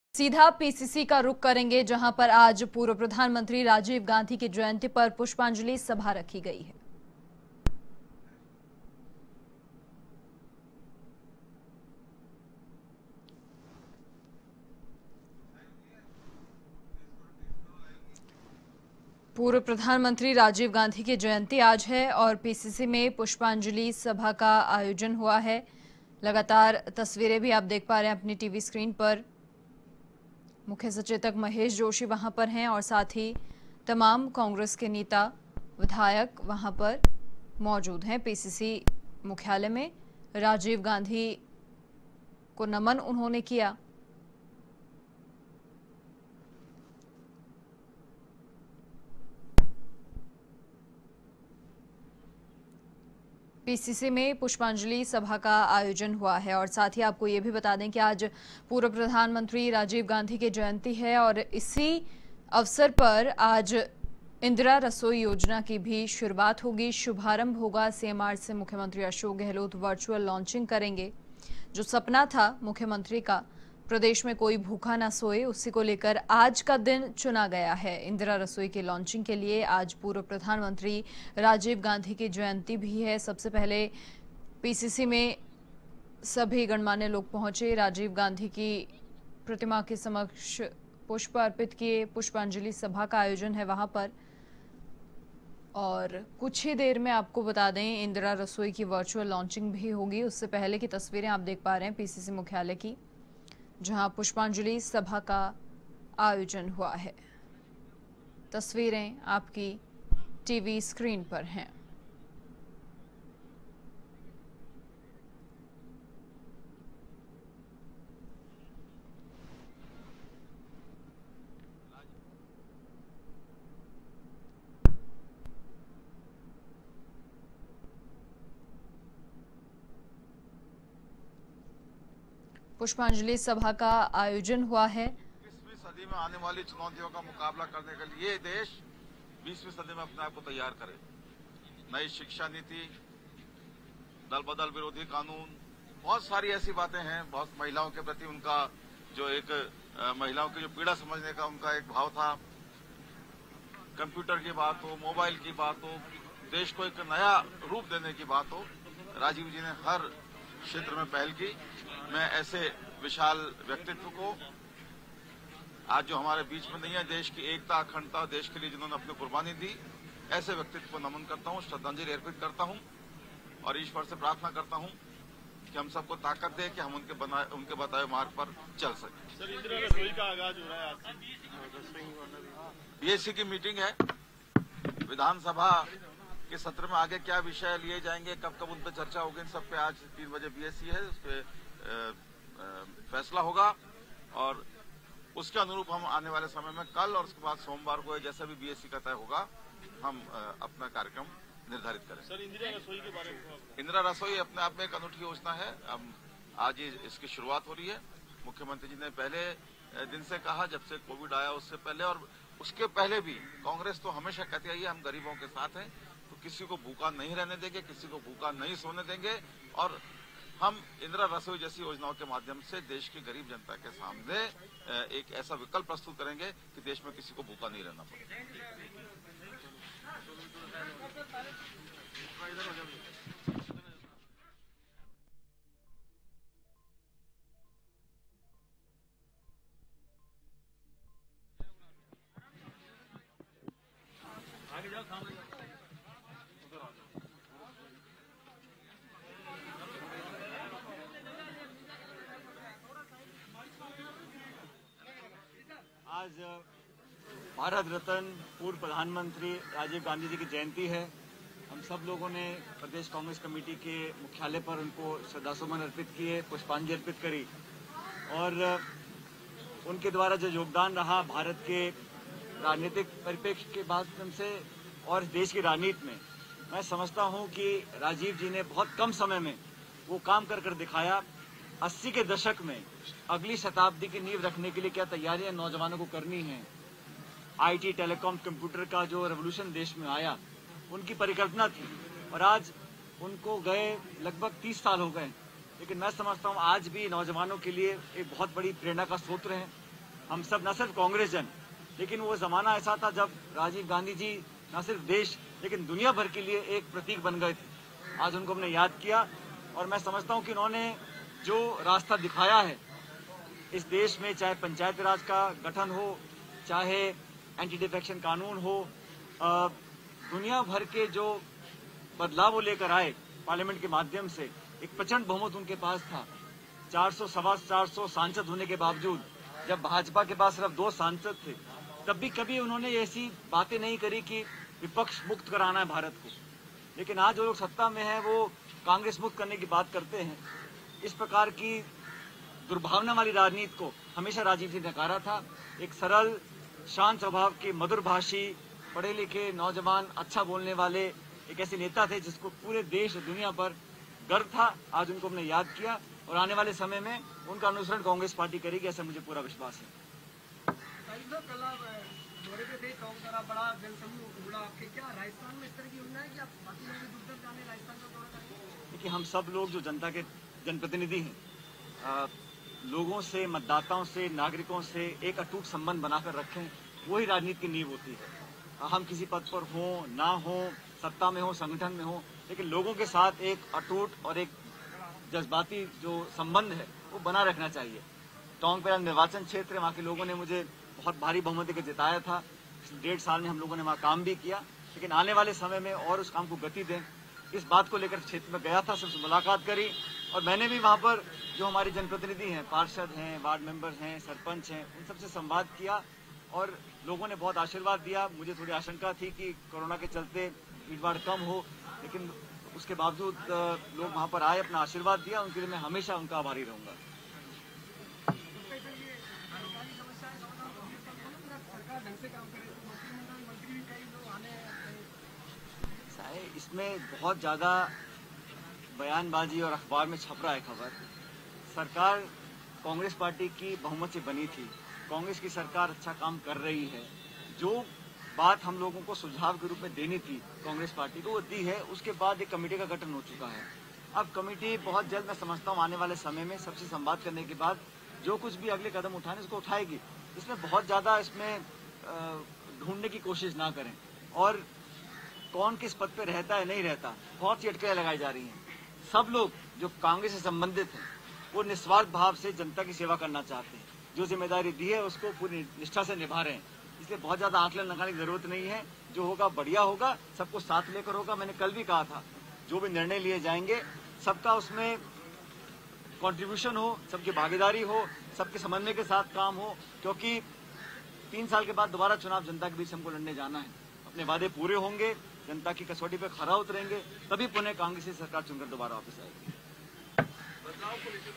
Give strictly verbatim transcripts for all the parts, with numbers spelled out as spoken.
सीधा पीसीसी का रुख करेंगे, जहां पर आज पूर्व प्रधानमंत्री राजीव गांधी की जयंती पर पुष्पांजलि सभा रखी गई है। पूर्व प्रधानमंत्री राजीव गांधी की जयंती आज है और पीसीसी में पुष्पांजलि सभा का आयोजन हुआ है। लगातार तस्वीरें भी आप देख पा रहे हैं अपनी टीवी स्क्रीन पर। मुख्य सचेतक महेश जोशी वहां पर हैं और साथ ही तमाम कांग्रेस के नेता विधायक वहां पर मौजूद हैं। पीसीसी मुख्यालय में राजीव गांधी को नमन उन्होंने किया। पीसीसी में पुष्पांजलि सभा का आयोजन हुआ है और साथ ही आपको ये भी बता दें कि आज पूर्व प्रधानमंत्री राजीव गांधी की जयंती है और इसी अवसर पर आज इंदिरा रसोई योजना की भी शुरुआत होगी, शुभारंभ होगा। सीएमआर से मुख्यमंत्री अशोक गहलोत वर्चुअल लॉन्चिंग करेंगे। जो सपना था मुख्यमंत्री का, प्रदेश में कोई भूखा ना सोए, उसी को लेकर आज का दिन चुना गया है। इंदिरा रसोई की लॉन्चिंग के लिए आज पूर्व प्रधानमंत्री राजीव गांधी की जयंती भी है। सबसे पहले पीसीसी में सभी गणमान्य लोग पहुंचे, राजीव गांधी की प्रतिमा के समक्ष पुष्प अर्पित किए। पुष्पांजलि सभा का आयोजन है वहां पर और कुछ ही देर में आपको बता दें इंदिरा रसोई की वर्चुअल लॉन्चिंग भी होगी। उससे पहले की तस्वीरें आप देख पा रहे हैं पीसीसी मुख्यालय की, जहां पुष्पांजलि सभा का आयोजन हुआ है। तस्वीरें आपकी टीवी स्क्रीन पर हैं। पुष्पांजलि सभा का आयोजन हुआ है। बीसवीं सदी में आने वाली चुनौतियों का मुकाबला करने के लिए देश बीसवीं सदी में अपने आप को तैयार करे। नई शिक्षा नीति, दल बदल विरोधी कानून, बहुत सारी ऐसी बातें हैं। बहुत महिलाओं के प्रति उनका जो एक महिलाओं की जो पीड़ा समझने का उनका एक भाव था। कंप्यूटर की बात हो, मोबाइल की बात हो, देश को एक नया रूप देने की बात हो, राजीव जी ने हर क्षेत्र में पहल की। मैं ऐसे विशाल व्यक्तित्व को आज जो हमारे बीच में नहीं है, देश की एकता अखंडता देश के लिए जिन्होंने अपनी कुर्बानी दी, ऐसे व्यक्तित्व को नमन करता हूं, श्रद्धांजलि अर्पित करता हूं और ईश्वर से प्रार्थना करता हूं कि हम सबको ताकत दे कि हम उनके बनाए उनके बताए मार्ग पर चल सकें। सर, इंदिरा रसोई का आगाज हो रहा है आज से। बीएससी की मीटिंग है। विधानसभा के सत्र में आगे क्या विषय लिए जाएंगे, कब कब उन पर चर्चा होगी, इन सब पे आज तीन बजे बीएससी है, उस पर फैसला होगा और उसके अनुरूप हम आने वाले समय में कल और उसके बाद सोमवार को जैसा भी बीएससी का तय होगा हम अपना कार्यक्रम निर्धारित करें। सर, इंदिरा रसोई के बारे में इंदिरा रसोई अपने आप में एक अनूठी योजना है। हम आज ही इसकी शुरुआत हो रही है। मुख्यमंत्री जी ने पहले दिन से कहा, जब से कोविड आया उससे पहले और उसके पहले भी कांग्रेस तो हमेशा कहती आई है हम गरीबों के साथ हैं, तो किसी को भूखा नहीं रहने देंगे, किसी को भूखा नहीं सोने देंगे और हम इंदिरा रसोई जैसी योजनाओं के माध्यम से देश की गरीब जनता के सामने एक ऐसा विकल्प प्रस्तुत करेंगे कि देश में किसी को भूखा नहीं रहना पड़े। आज भारत रत्न पूर्व प्रधानमंत्री राजीव गांधी जी की जयंती है। हम सब लोगों ने प्रदेश कांग्रेस कमेटी के मुख्यालय पर उनको श्रद्धासुमन अर्पित किए, पुष्पांजलि अर्पित करी और उनके द्वारा जो योगदान रहा भारत के राजनीतिक परिप्रेक्ष्य के माध्यम से और देश की राजनीति में, मैं समझता हूं कि राजीव जी ने बहुत कम समय में वो काम कर कर दिखाया। अस्सी के दशक में अगली शताब्दी की नींव रखने के लिए क्या तैयारियां नौजवानों को करनी है। आईटी, टेलीकॉम, कंप्यूटर का जो रेवोल्यूशन देश में आया, उनकी परिकल्पना थी और आज उनको गए लगभग तीस साल हो गए, लेकिन मैं समझता हूं आज भी नौजवानों के लिए एक बहुत बड़ी प्रेरणा का स्रोत हैं। हम सब न सिर्फ कांग्रेस जन, लेकिन वो जमाना ऐसा था जब राजीव गांधी जी न सिर्फ देश लेकिन दुनिया भर के लिए एक प्रतीक बन गए थे। आज उनको हमने याद किया और मैं समझता हूं कि उन्होंने जो रास्ता दिखाया है इस देश में, चाहे पंचायती राज का गठन हो, चाहे एंटी डिफेक्शन कानून हो, दुनिया भर के जो बदलाव वो लेकर आए पार्लियामेंट के माध्यम से, एक प्रचंड बहुमत उनके पास था। चार सौ सवा चार सौ सांसद होने के बावजूद जब भाजपा के पास सिर्फ दो सांसद थे, तब भी कभी उन्होंने ऐसी बातें नहीं करी कि विपक्ष मुक्त कराना है भारत को। लेकिन आज जो लोग सत्ता में हैं वो कांग्रेस मुक्त करने की बात करते हैं। इस प्रकार की दुर्भावना वाली राजनीति को हमेशा राजीव जी ने नकारा था। एक सरल शांत स्वभाव के मधुरभाषी, पढ़े लिखे नौजवान, अच्छा बोलने वाले एक ऐसे नेता थे जिसको पूरे देश और दुनिया पर गर्व था। आज उनको हमने याद किया और आने वाले समय में उनका अनुसरण कांग्रेस पार्टी करेगी, ऐसा मुझे पूरा विश्वास है। बड़ा जनसमूह उमड़ा आपके, क्या राजस्थान में इस तरह की योजना है कि आप बाकी लोग भी दूर दूर जाने राजस्थान का दौरा करेंगे? देखिए, हम सब लोग जो जनता के जनप्रतिनिधि हैं, लोगों से, मतदाताओं से, नागरिकों से एक अटूट संबंध बनाकर रखें, वही राजनीति की नींव होती है। हम किसी पद पर हों ना हों, सत्ता में हो, संगठन में हो, लेकिन लोगों के साथ एक अटूट और एक जज्बाती जो संबंध है वो बना रखना चाहिए। टोंक मेरा निर्वाचन क्षेत्र है, वहाँ के लोगों ने मुझे बहुत भारी बहुमत के जिताया था। डेढ़ साल में हम लोगों ने वहाँ काम भी किया, लेकिन आने वाले समय में और उस काम को गति दें, इस बात को लेकर क्षेत्र में गया था, सबसे मुलाकात करी और मैंने भी वहाँ पर जो हमारे जनप्रतिनिधि हैं, पार्षद हैं, वार्ड मेंबर्स हैं, सरपंच हैं, उन सबसे संवाद किया और लोगों ने बहुत आशीर्वाद दिया। मुझे थोड़ी आशंका थी कि कोरोना के चलते भीड़ भाड़ कम हो, लेकिन उसके बावजूद लोग वहाँ पर आए, अपना आशीर्वाद दिया। उनके लिए मैं हमेशा उनका आभारी रहूँगा। इसमें बहुत ज़्यादा बयानबाजी और अखबार में छप रहा है खबर। सरकार कांग्रेस पार्टी की बहुमत से बनी थी, कांग्रेस की सरकार अच्छा काम कर रही है। जो बात हम लोगों को सुझाव के रूप में देनी थी कांग्रेस पार्टी को, वो दी है। उसके बाद एक कमेटी का गठन हो चुका है। अब कमेटी बहुत जल्द, मैं समझता हूँ आने वाले समय में सबसे संवाद करने के बाद जो कुछ भी अगले कदम उठाने उसको उठाएगी। इसमें बहुत ज़्यादा इसमें ढूंढने की कोशिश ना करें और कौन किस पद पे रहता है नहीं रहता, बहुत सी अटकलें लगाई जा रही हैं। सब लोग जो कांग्रेस से संबंधित हैं वो निस्वार्थ भाव से जनता की सेवा करना चाहते हैं। जो जिम्मेदारी दी है उसको पूरी निष्ठा से निभा रहे हैं। इसलिए बहुत ज़्यादा आंकलन लगाने की जरूरत नहीं है। जो होगा बढ़िया होगा, सबको साथ लेकर होगा। मैंने कल भी कहा था, जो भी निर्णय लिए जाएंगे सबका उसमें कॉन्ट्रीब्यूशन हो, सबकी भागीदारी हो, सबके समन्वय के साथ काम हो, क्योंकि तीन साल के बाद दोबारा चुनाव जनता के बीच हमको लड़ने जाना है। अपने वादे पूरे होंगे, जनता की कसौटी पे खरा उतरेंगे, तभी पुनः कांग्रेस की सरकार चुनकर दोबारा वापस आएगी। बदलाव को लेकर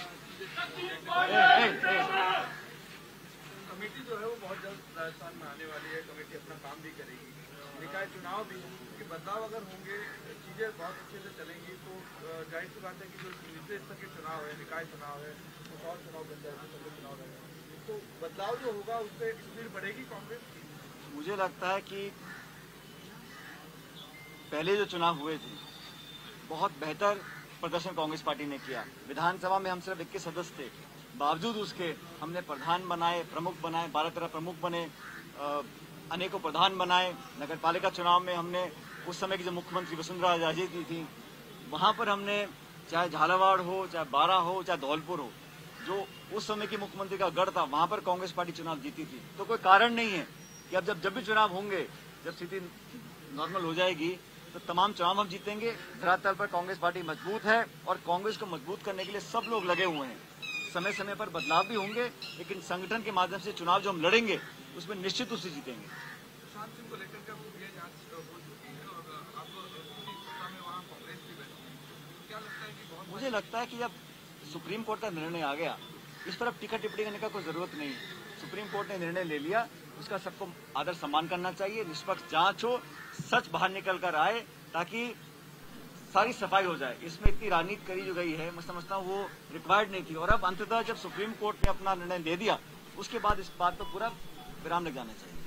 कमेटी जो है वो बहुत जल्द राजस्थान में आने वाली है। कमेटी अपना काम भी करेगी, निकाय चुनाव भी कि बदलाव अगर होंगे, चीजें बहुत अच्छे से चलेंगी तो जाहिर सी बात है कि जो निचले स्तर के चुनाव है, निकाय चुनाव है, तो और चुनाव बन जाएगा, सभी चुनाव रहेगा, तो बदलाव जो होगा उससे स्पीड बढ़ेगी कांग्रेस की। मुझे लगता है कि पहले जो चुनाव हुए थे बहुत बेहतर प्रदर्शन कांग्रेस पार्टी ने किया। विधानसभा में हम सिर्फ इक्कीस सदस्य थे, बावजूद उसके हमने प्रधान बनाए, प्रमुख बनाए, बारह तेरह प्रमुख बने, अनेकों प्रधान बनाए। नगर पालिका चुनाव में हमने उस समय की जो मुख्यमंत्री वसुंधरा राजे जी थी, वहाँ पर हमने चाहे झालावाड़ हो, चाहे बारा हो, चाहे धौलपुर हो, जो उस समय की मुख्यमंत्री का गढ़ था, वहाँ पर कांग्रेस पार्टी चुनाव जीती थी। तो कोई कारण नहीं है कि अब जब जब भी चुनाव होंगे, जब स्थिति नॉर्मल हो जाएगी तो तमाम चुनाव हम जीतेंगे। धरातल पर कांग्रेस पार्टी मजबूत है और कांग्रेस को मजबूत करने के लिए सब लोग लगे हुए हैं। समय समय पर बदलाव भी होंगे, लेकिन संगठन के माध्यम से चुनाव जो हम लड़ेंगे उसमें निश्चित रूप से जीतेंगे। मुझे लगता है कि जब सुप्रीम कोर्ट का निर्णय आ गया, इस पर अब टिकट टिप्पणी करने का कोई जरूरत नहीं है। सुप्रीम कोर्ट ने निर्णय ले लिया, उसका सबको आदर सम्मान करना चाहिए। निष्पक्ष जांच हो, सच बाहर निकल कर आए, ताकि सारी सफाई हो जाए। इसमें इतनी राजनीति करी जो गई है, मैं समझता हूँ वो रिक्वायर्ड नहीं थी। और अब अंततः जब सुप्रीम कोर्ट ने अपना निर्णय ले दिया, उसके बाद इस बात पर पूरा विराम लग जाना चाहिए।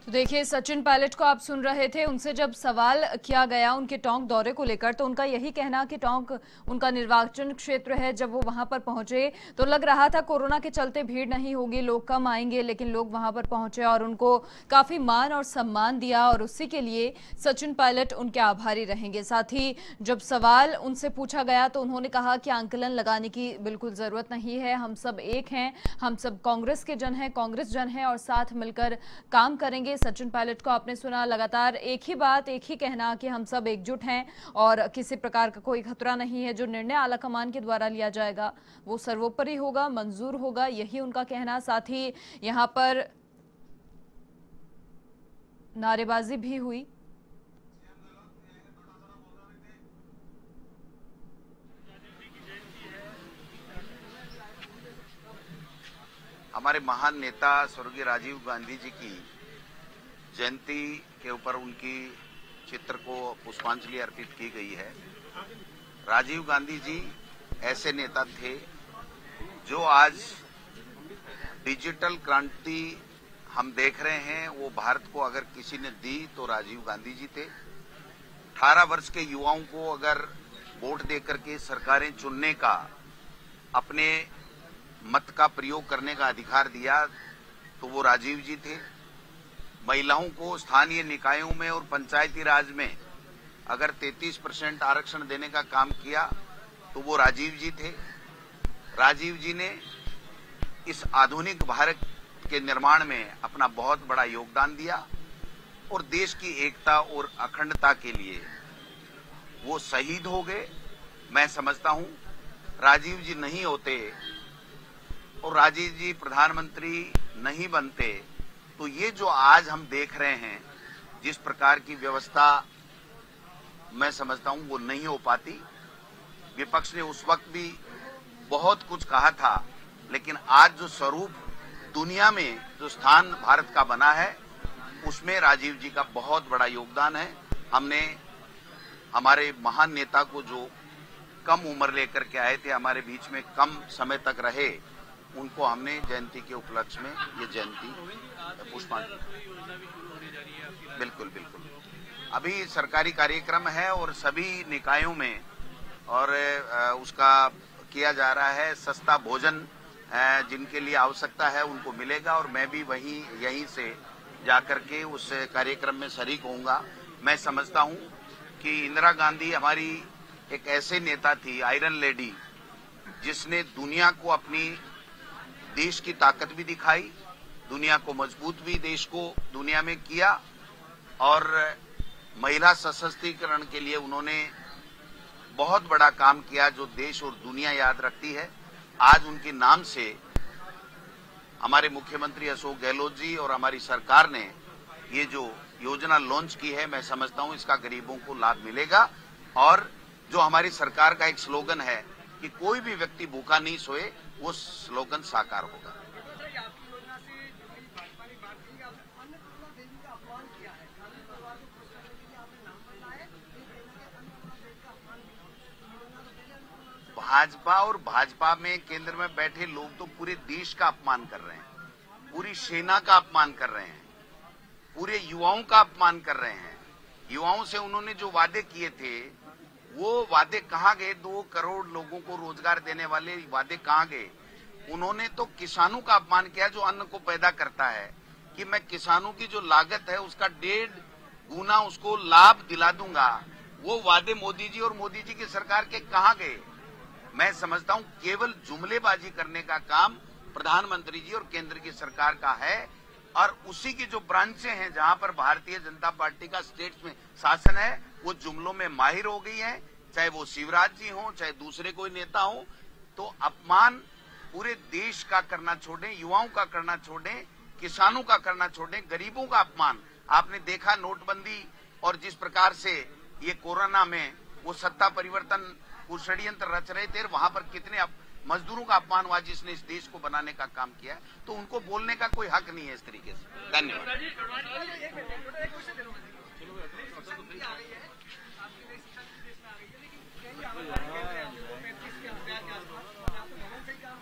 तो देखिए, सचिन पायलट को आप सुन रहे थे। उनसे जब सवाल किया गया उनके टोंक दौरे को लेकर, तो उनका यही कहना कि टोंक उनका निर्वाचन क्षेत्र है। जब वो वहां पर पहुंचे तो लग रहा था कोरोना के चलते भीड़ नहीं होगी, लोग कम आएंगे, लेकिन लोग वहां पर पहुंचे और उनको काफी मान और सम्मान दिया, और उसी के लिए सचिन पायलट उनके आभारी रहेंगे। साथ ही जब सवाल उनसे पूछा गया तो उन्होंने कहा कि आंकलन लगाने की बिल्कुल जरूरत नहीं है, हम सब एक हैं, हम सब कांग्रेस के जन हैं, कांग्रेस जन हैं और साथ मिलकर काम करेंगे। सचिन पायलट को आपने सुना, लगातार एक ही बात, एक ही कहना कि हम सब एकजुट हैं और किसी प्रकार का कोई खतरा नहीं है। जो निर्णय आला कमान के द्वारा लिया जाएगा वो सर्वोपरि होगा, मंजूर होगा, यही उनका कहना। साथ ही यहां पर नारेबाजी भी हुई। हमारे महान नेता स्वर्गीय राजीव गांधी जी की जयंती के ऊपर उनकी चित्र को पुष्पांजलि अर्पित की गई है। राजीव गांधी जी ऐसे नेता थे जो आज डिजिटल क्रांति हम देख रहे हैं, वो भारत को अगर किसी ने दी तो राजीव गांधी जी थे। अठारह वर्ष के युवाओं को अगर वोट देकर के सरकारें चुनने का, अपने मत का प्रयोग करने का अधिकार दिया तो वो राजीव जी थे। महिलाओं को स्थानीय निकायों में और पंचायती राज में अगर तैंतीस परसेंट आरक्षण देने का काम किया तो वो राजीव जी थे। राजीव जी ने इस आधुनिक भारत के निर्माण में अपना बहुत बड़ा योगदान दिया और देश की एकता और अखंडता के लिए वो शहीद हो गए। मैं समझता हूं राजीव जी नहीं होते और राजीव जी प्रधानमंत्री नहीं बनते तो ये जो आज हम देख रहे हैं, जिस प्रकार की व्यवस्था, मैं समझता हूं वो नहीं हो पाती। विपक्ष ने उस वक्त भी बहुत कुछ कहा था, लेकिन आज जो स्वरूप दुनिया में जो स्थान भारत का बना है उसमें राजीव जी का बहुत बड़ा योगदान है। हमने हमारे महान नेता को जो कम उम्र लेकर के आए थे, हमारे बीच में कम समय तक रहे, उनको हमने जयंती के उपलक्ष्य में ये जयंती पुष्पांजलि। बिल्कुल बिल्कुल अभी सरकारी कार्यक्रम है और सभी निकायों में और उसका किया जा रहा है। सस्ता भोजन जिनके लिए आवश्यकता है उनको मिलेगा और मैं भी वहीं यहीं से जाकर के उस कार्यक्रम में शरीक होऊंगा। मैं समझता हूं कि इंदिरा गांधी हमारी एक ऐसे नेता थी, आयरन लेडी, जिसने दुनिया को अपनी देश की ताकत भी दिखाई, दुनिया को मजबूत भी देश को दुनिया में किया और महिला सशक्तिकरण के लिए उन्होंने बहुत बड़ा काम किया जो देश और दुनिया याद रखती है। आज उनके नाम से हमारे मुख्यमंत्री अशोक गहलोत जी और हमारी सरकार ने ये जो योजना लॉन्च की है, मैं समझता हूं इसका गरीबों को लाभ मिलेगा। और जो हमारी सरकार का एक स्लोगन है कि कोई भी व्यक्ति भूखा नहीं सोए, वो स्लोगन साकार होगा। भाजपा और भाजपा में केंद्र में बैठे लोग तो पूरे देश का अपमान कर रहे हैं, पूरी सेना का अपमान कर रहे हैं, पूरे युवाओं का अपमान कर रहे हैं। युवाओं से उन्होंने जो वादे किए थे वो वादे कहाँ गए? दो करोड़ लोगों को रोजगार देने वाले वादे कहाँ गए? उन्होंने तो किसानों का अपमान किया जो अन्न को पैदा करता है, कि मैं किसानों की जो लागत है उसका डेढ़ गुना उसको लाभ दिला दूंगा। वो वादे मोदी जी और मोदी जी की सरकार के कहाँ गए? मैं समझता हूं केवल जुमलेबाजी करने का काम प्रधानमंत्री जी और केंद्र की सरकार का है और उसी की जो ब्रांचें हैं जहां पर भारतीय जनता पार्टी का स्टेट्स में शासन है वो जुमलों में माहिर हो गई है, चाहे वो शिवराज जी हो चाहे दूसरे कोई नेता हो। तो अपमान पूरे देश का करना छोड़ें, युवाओं का करना छोड़ें, किसानों का करना छोड़ें, गरीबों का अपमान। आपने देखा नोटबंदी और जिस प्रकार से ये कोरोना में वो सत्ता परिवर्तन वो षड्यंत्र रच रहे थे, वहां पर कितने मजदूरों का अपमान हुआ जिसने इस देश को बनाने का काम किया। तो उनको बोलने का कोई हक नहीं है इस तरीके से। धन्यवाद।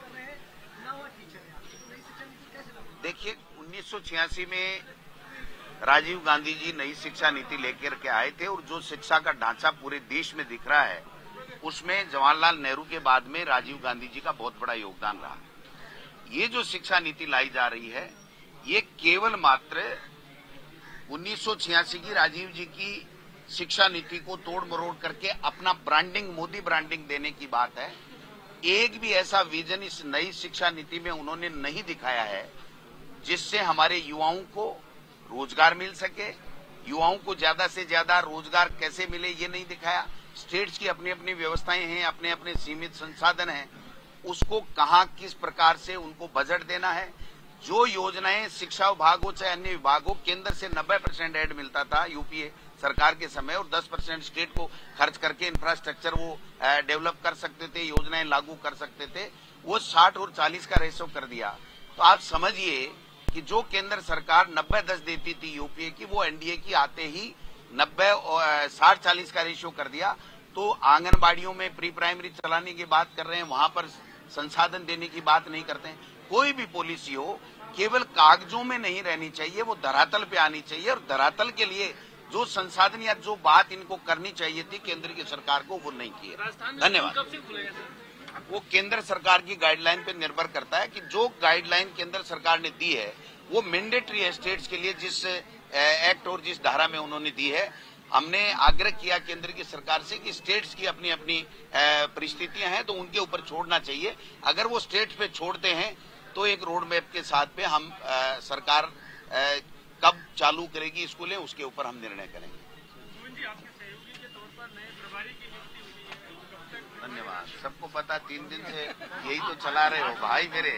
देखिए, उन्नीस सौ छियासी में राजीव गांधी जी नई शिक्षा नीति लेकर के आए थे और जो शिक्षा का ढांचा पूरे देश में दिख रहा है उसमें जवाहरलाल नेहरू के बाद में राजीव गांधी जी का बहुत बड़ा योगदान रहा। ये जो शिक्षा नीति लाई जा रही है ये केवल मात्र उन्नीस सौ छियासी की राजीव जी की शिक्षा नीति को तोड़ मरोड़ करके अपना ब्रांडिंग, मोदी ब्रांडिंग देने की बात है। एक भी ऐसा विजन इस नई शिक्षा नीति में उन्होंने नहीं दिखाया है जिससे हमारे युवाओं को रोजगार मिल सके, युवाओं को ज्यादा से ज्यादा रोजगार कैसे मिले ये नहीं दिखाया। स्टेट्स की अपनी अपनी व्यवस्थाएं हैं, अपने अपने सीमित संसाधन हैं, उसको कहां किस प्रकार से उनको बजट देना है। जो योजनाएं शिक्षा विभाग हो चाहे अन्य विभाग हो, केंद्र से नब्बे परसेंट एड मिलता था यूपीए सरकार के समय और दस परसेंट स्टेट को खर्च करके इंफ्रास्ट्रक्चर वो डेवलप कर सकते थे, योजनाएं लागू कर सकते थे, वो साठ और चालीस का रेशो कर दिया। तो आप समझिए कि जो केंद्र सरकार नब्बे दस देती थी यूपीए की, वो एनडीए की आते ही नब्बे साठ चालीस का रेशियो कर दिया। तो आंगनबाड़ियों में प्री प्राइमरी चलाने की बात कर रहे हैं, वहां पर संसाधन देने की बात नहीं करते हैं। कोई भी पॉलिसी हो केवल कागजों में नहीं रहनी चाहिए, वो धरातल पे आनी चाहिए और धरातल के लिए जो संसाधन या जो बात इनको करनी चाहिए थी केंद्र की सरकार को, वो नहीं की है। धन्यवाद। वो केंद्र सरकार की गाइडलाइन पे निर्भर करता है कि जो गाइडलाइन केंद्र सरकार ने दी है वो मैंडेटरी है स्टेट्स के लिए, जिस एक्ट और जिस धारा में उन्होंने दी है। हमने आग्रह किया केंद्र की सरकार से कि स्टेट्स की अपनी अपनी परिस्थितियां हैं तो उनके ऊपर छोड़ना चाहिए। अगर वो स्टेट्स पे छोड़ते हैं तो एक रोड मैप के साथ पे हम आ, सरकार आ, कब चालू करेगी स्कूलें उसके ऊपर हम निर्णय करेंगे। धन्यवाद। सबको पता तीन दिन से यही तो चला रहे हो भाई मेरे।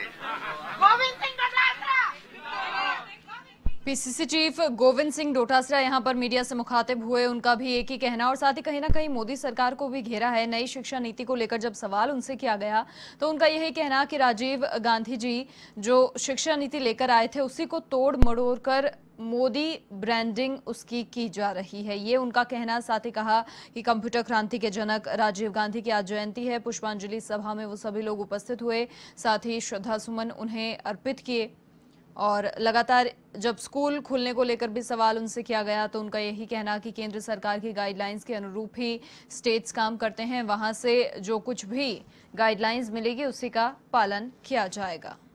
पीसीसी चीफ गोविंद सिंह डोटासरा यहां पर मीडिया से मुखातिब हुए। उनका भी एक ही कहना और साथ ही कहीं ना कहीं मोदी सरकार को भी घेरा है। नई शिक्षा नीति को लेकर जब सवाल उनसे किया गया तो उनका यही कहना कि राजीव गांधी जी जो शिक्षा नीति लेकर आए थे उसी को तोड़ मड़ोड़ कर मोदी ब्रांडिंग उसकी की जा रही है, ये उनका कहना। साथ ही कहा कि कंप्यूटर क्रांति के जनक राजीव गांधी की आज जयंती है। पुष्पांजलि सभा में वो सभी लोग उपस्थित हुए, साथ ही श्रद्धा सुमन उन्हें अर्पित किए। और लगातार जब स्कूल खुलने को लेकर भी सवाल उनसे किया गया तो उनका यही कहना कि केंद्र सरकार की गाइडलाइंस के अनुरूप ही स्टेट्स काम करते हैं, वहां से जो कुछ भी गाइडलाइंस मिलेगी उसी का पालन किया जाएगा।